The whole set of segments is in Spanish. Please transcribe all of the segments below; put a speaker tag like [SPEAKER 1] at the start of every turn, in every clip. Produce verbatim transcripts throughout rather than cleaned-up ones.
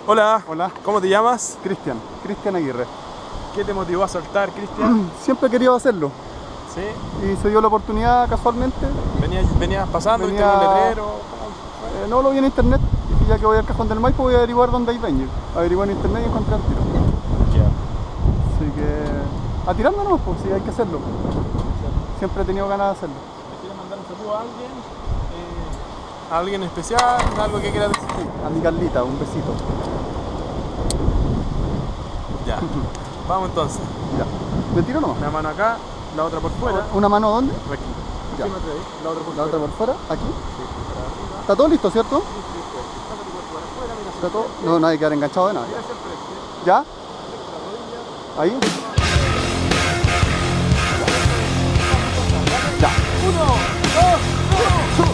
[SPEAKER 1] Hola.
[SPEAKER 2] Hola.
[SPEAKER 1] ¿Cómo te llamas?
[SPEAKER 2] Cristian, Cristian Aguirre.
[SPEAKER 1] ¿Qué te motivó a saltar, Cristian?
[SPEAKER 2] Siempre he querido hacerlo
[SPEAKER 1] ¿Sí?
[SPEAKER 2] y se dio la oportunidad casualmente.
[SPEAKER 1] ¿Venías, venías pasando,
[SPEAKER 2] Venía-
[SPEAKER 1] viste un letrero?
[SPEAKER 2] Eh, no lo vi en internet y dije, ya que voy al Cajón del Maipo voy a averiguar dónde hay Ranger. Averigué en internet y encontré el tiro.
[SPEAKER 1] Ya.
[SPEAKER 2] Así que a tirarme nomás, pues sí, hay que hacerlo. Siempre he tenido ganas de hacerlo.
[SPEAKER 1] ¿Quieres mandar un saludo a alguien? Eh, ¿A alguien especial? ¿Algo que quieras decir?
[SPEAKER 2] A mi Carlita, un besito.
[SPEAKER 1] Ya. Vamos entonces.
[SPEAKER 2] Ya. ¿Me tiro nomás?
[SPEAKER 1] Una mano acá, la otra por fuera.
[SPEAKER 2] ¿Una mano dónde?
[SPEAKER 1] Aquí.
[SPEAKER 2] Ya.
[SPEAKER 1] Encima de ahí, la otra por
[SPEAKER 2] La
[SPEAKER 1] fuera.
[SPEAKER 2] otra por fuera, aquí.
[SPEAKER 1] Sí, para arriba.
[SPEAKER 2] ¿Está todo listo, cierto?
[SPEAKER 1] Sí, sí, pues. Pasa tu cuerpo para afuera, mira hacia
[SPEAKER 2] ¿Está
[SPEAKER 1] el
[SPEAKER 2] todo?
[SPEAKER 1] frente.
[SPEAKER 2] No, no hay que quedar enganchado de nada.
[SPEAKER 1] Mira hacia el frente.
[SPEAKER 2] ¿Ya?
[SPEAKER 1] Flexa la rodilla.
[SPEAKER 2] ¿Ahí? Ya.
[SPEAKER 1] Uno, dos, uno.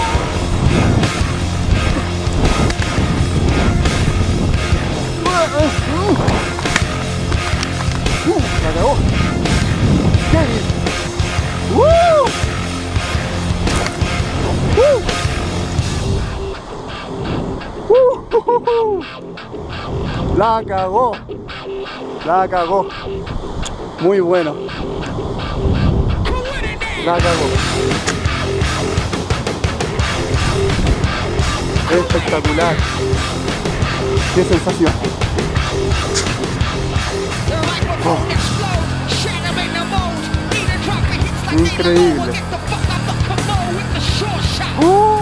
[SPEAKER 2] La cagó. Kevin. ¡Woo! ¡Woo! La cagó. La cagó. Muy bueno. La cagó. Espectacular. Qué sensación. Increíble. Uh.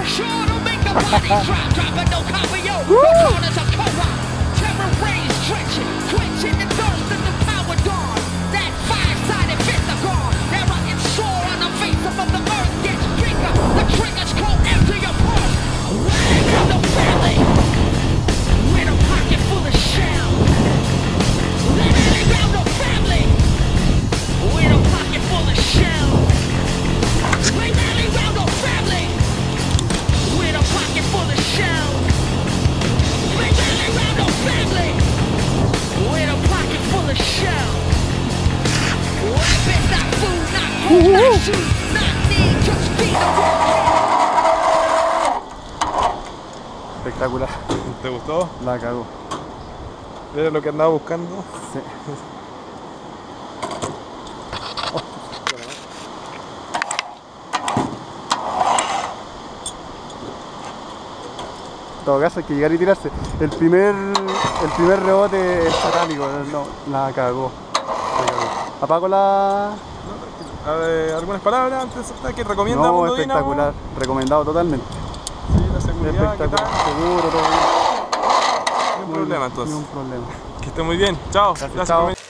[SPEAKER 2] Espectacular.
[SPEAKER 1] ¿Te gustó?
[SPEAKER 2] La cagó.
[SPEAKER 1] ¿Era lo que andaba buscando?
[SPEAKER 2] Sí. En todo caso hay que llegar y tirarse. El primer, el primer rebote es satánico, no, la cagó. La cagó. Apago la...
[SPEAKER 1] A ver, ¿algunas palabras antes de saltar que recomienda
[SPEAKER 2] No,
[SPEAKER 1] Mundo
[SPEAKER 2] espectacular,
[SPEAKER 1] Dínamo?
[SPEAKER 2] recomendado totalmente.
[SPEAKER 1] Sí, la seguridad, ¿qué tal?
[SPEAKER 2] Espectacular, seguro, todo bien.
[SPEAKER 1] No hay problema entonces.
[SPEAKER 2] Ningún problema.
[SPEAKER 1] Que esté muy bien. Chao.
[SPEAKER 2] Gracias,
[SPEAKER 1] Gracias
[SPEAKER 2] chao.
[SPEAKER 1] por venir.